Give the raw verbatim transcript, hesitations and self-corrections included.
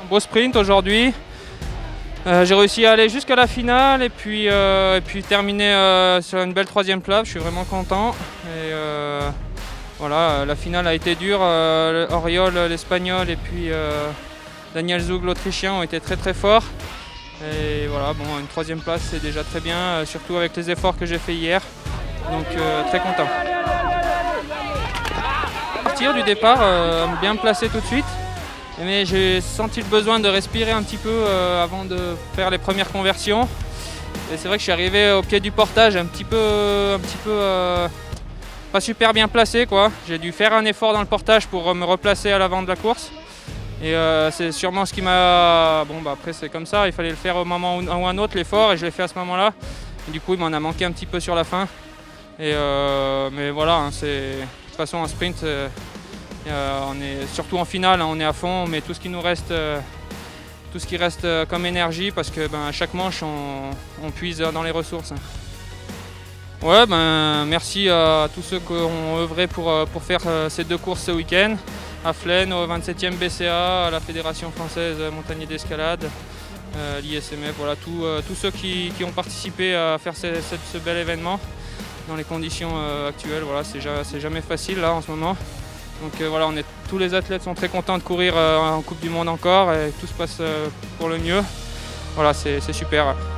beau sprint aujourd'hui. Euh, j'ai réussi à aller jusqu'à la finale et puis, euh, et puis terminer euh, sur une belle troisième place. Je suis vraiment content. Et, euh, voilà, la finale a été dure. Euh, Oriol, l'Espagnol, et puis euh, Daniel Zug, l'Autrichien, ont été très très forts. Et voilà, bon, une troisième place, c'est déjà très bien, euh, surtout avec les efforts que j'ai fait hier. Donc euh, très content. Partir du départ, euh, bien placé tout de suite. Mais j'ai senti le besoin de respirer un petit peu euh, avant de faire les premières conversions. Et c'est vrai que je suis arrivé au pied du portage un petit peu, un petit peu euh, pas super bien placé, quoi. J'ai dû faire un effort dans le portage pour me replacer à l'avant de la course. Et euh, c'est sûrement ce qui m'a... Bon bah après c'est comme ça, il fallait le faire au moment ou un autre, l'effort, et je l'ai fait à ce moment-là. Du coup il m'en a manqué un petit peu sur la fin. Et euh, mais voilà, hein, c'est... de toute façon en sprint, euh, Euh, on est surtout en finale, hein, on est à fond, on met tout ce qui nous reste, euh, tout ce qui reste euh, comme énergie, parce que ben, à chaque manche on, on puise dans les ressources. Ouais, ben, merci à tous ceux qui ont œuvré pour, pour faire euh, ces deux courses ce week-end, à Flaine, au vingt-septième B C A, à la Fédération Française Montagnier d'Escalade, euh, l'I S M F, voilà, tout, euh, tous ceux qui, qui ont participé à faire ce, ce, ce bel événement dans les conditions euh, actuelles. Voilà, c'est jamais facile là en ce moment. Donc euh, voilà, on est, tous les athlètes sont très contents de courir euh, en Coupe du Monde encore, et tout se passe euh, pour le mieux. Voilà, c'est super.